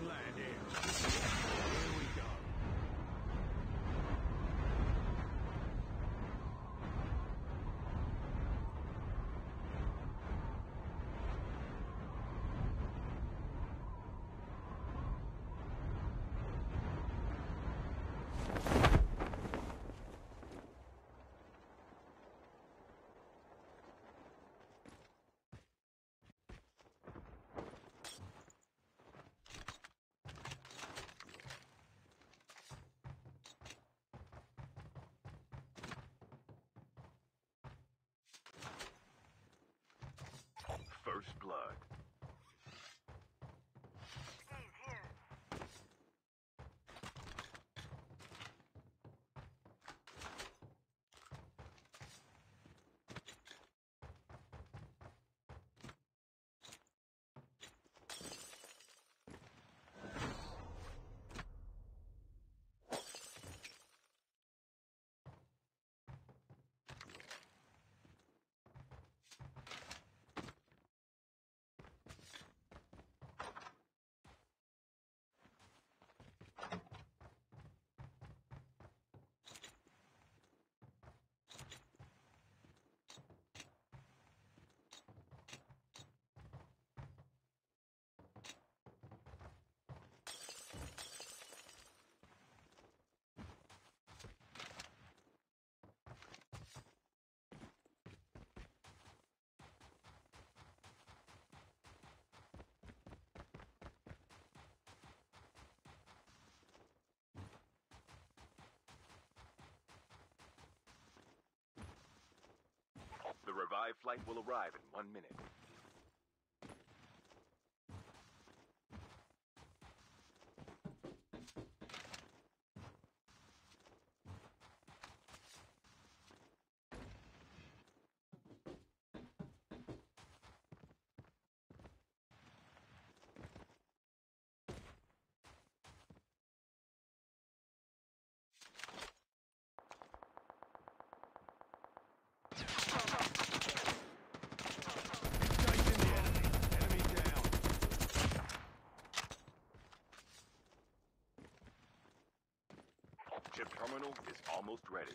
landing. Here we go. First blood. The revived flight will arrive in 1 minute. Chip terminal is almost ready.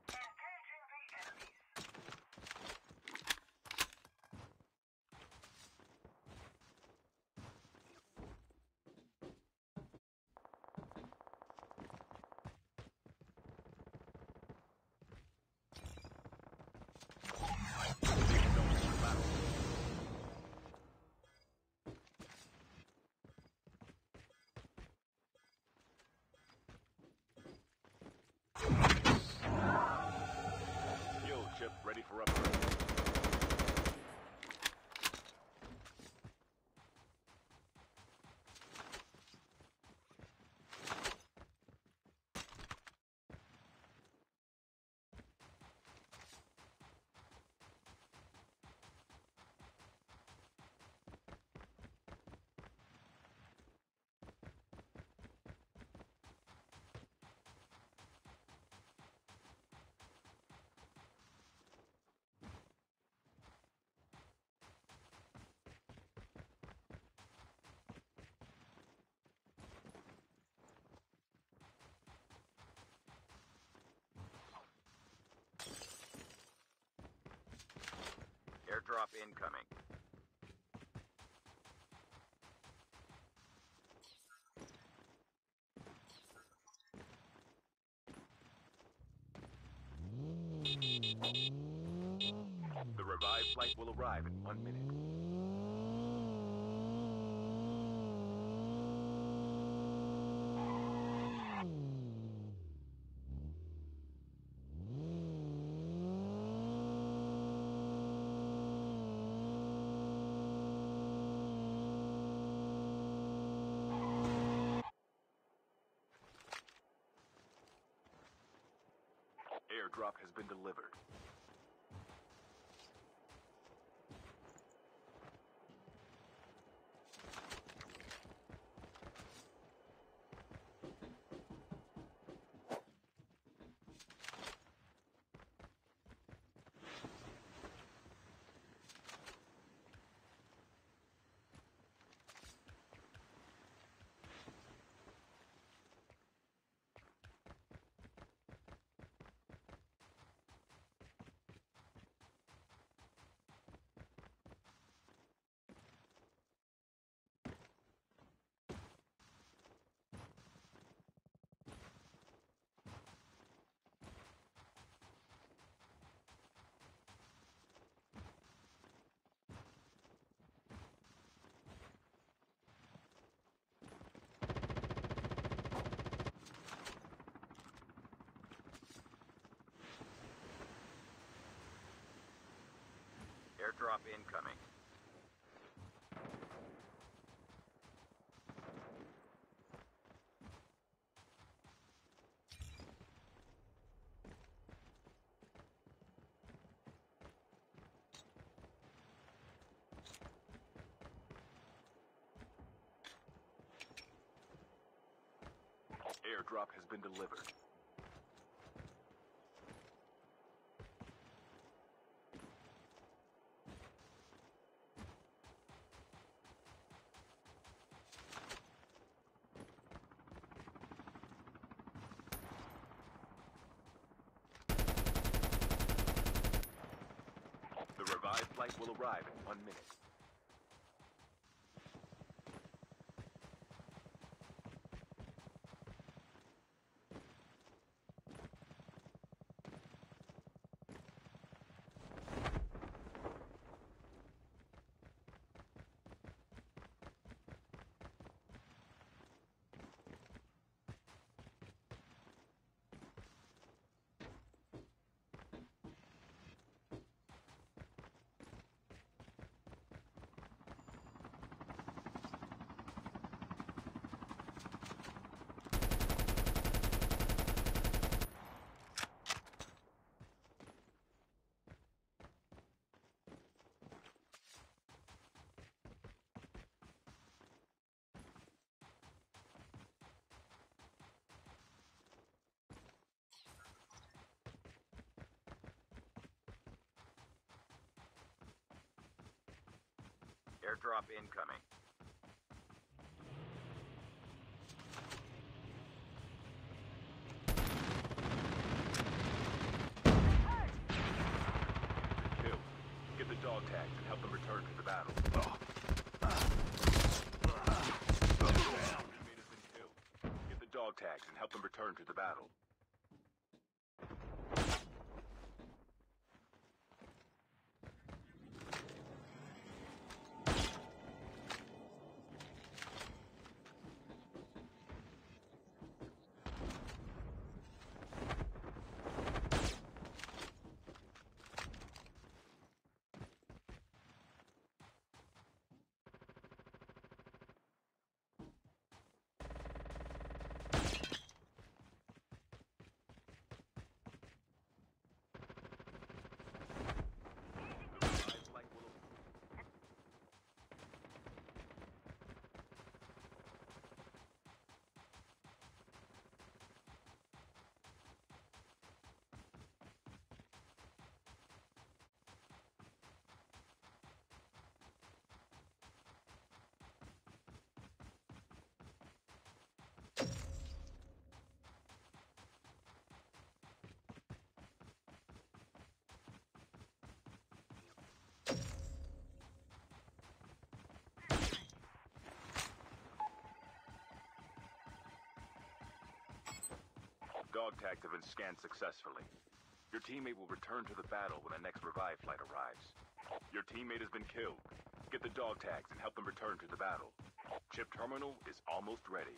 Chip ready for upgrade. Airdrop incoming. The revived flight will arrive in 1 minute. Airdrop has been delivered. Airdrop incoming. Airdrop has been delivered. The revived flight will arrive in 1 minute. Airdrop incoming. Kill. Get the dog tags and help them return to the battle. Teammate has been killed. Get the dog tags and help them return to the battle. Dog tags have been scanned successfully. Your teammate will return to the battle when the next revive flight arrives. Your teammate has been killed. Get the dog tags and help them return to the battle. Chip terminal is almost ready.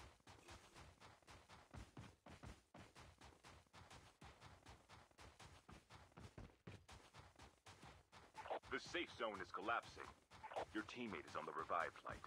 The safe zone is collapsing. Your teammate is on the revive flight.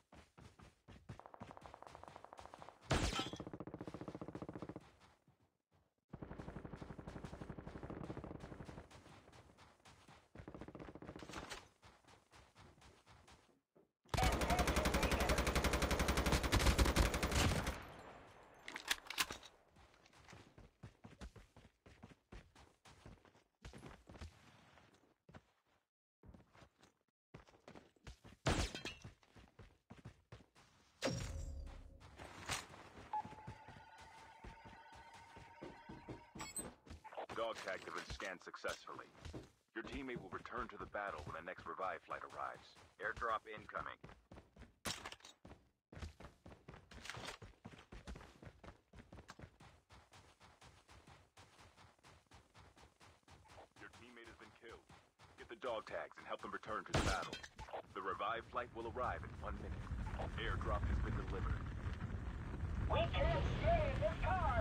Dog tags have been scanned successfully. Your teammate will return to the battle when the next revive flight arrives. Airdrop incoming. Your teammate has been killed. Get the dog tags and help them return to the battle. The revive flight will arrive in 1 minute. Airdrop has been delivered. We can't stay in this car!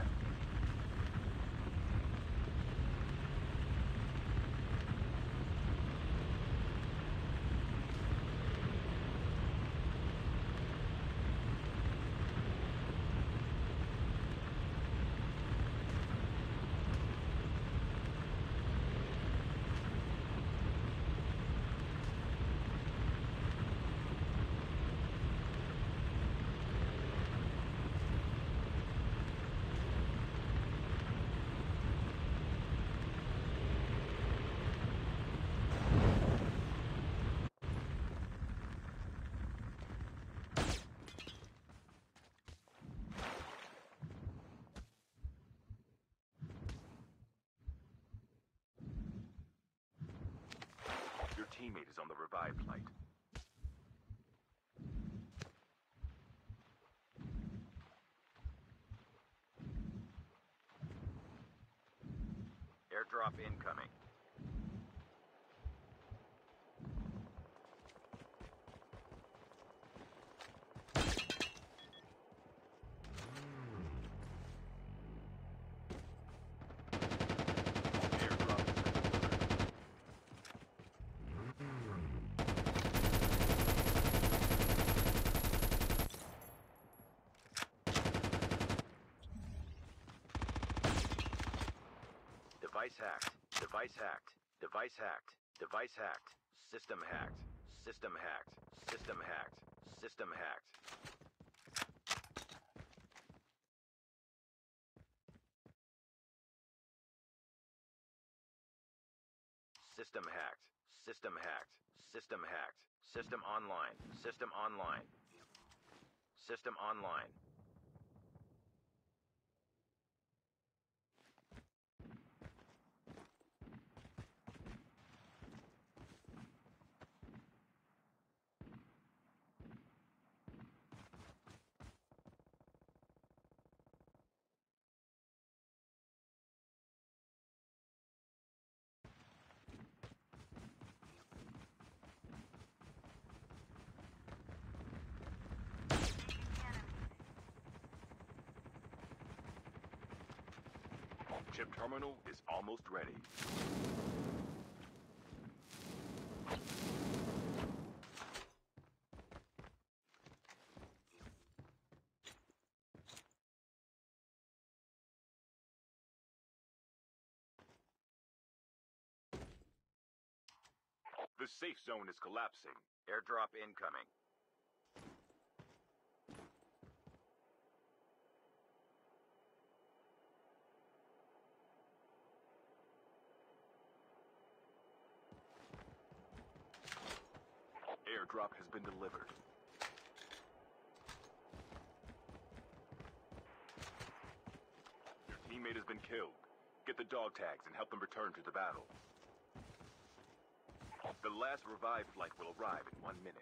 teammate is on the revive flight. Airdrop incoming. Device hacked. Device hacked. Device hacked. Device hacked. System hacked. System hacked. System hacked. System hacked. System hacked. System hacked. System hacked. System online. System online. System online. Chip terminal is almost ready. The safe zone is collapsing. Airdrop incoming. Airdrop has been delivered. Your teammate has been killed. Get the dog tags and help them return to the battle. The last revive flight will arrive in 1 minute.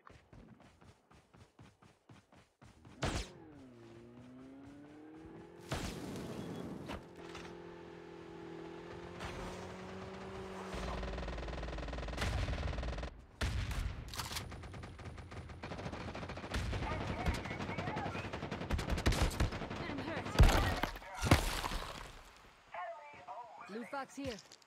Loot box here.